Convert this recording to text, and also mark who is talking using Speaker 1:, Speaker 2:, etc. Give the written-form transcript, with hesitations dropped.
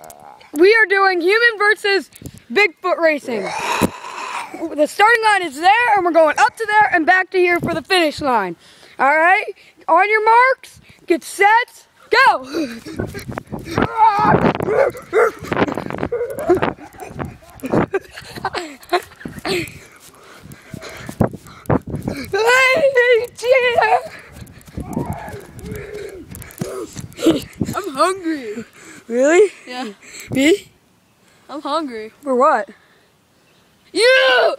Speaker 1: We are doing human versus Bigfoot racing. The starting line is there, and we're going up to there and back to here for the finish line. All right? On your marks, get set, go!
Speaker 2: I'm hungry.
Speaker 1: Really?
Speaker 2: Yeah.
Speaker 1: Me?
Speaker 2: I'm hungry.
Speaker 1: For what?
Speaker 2: You!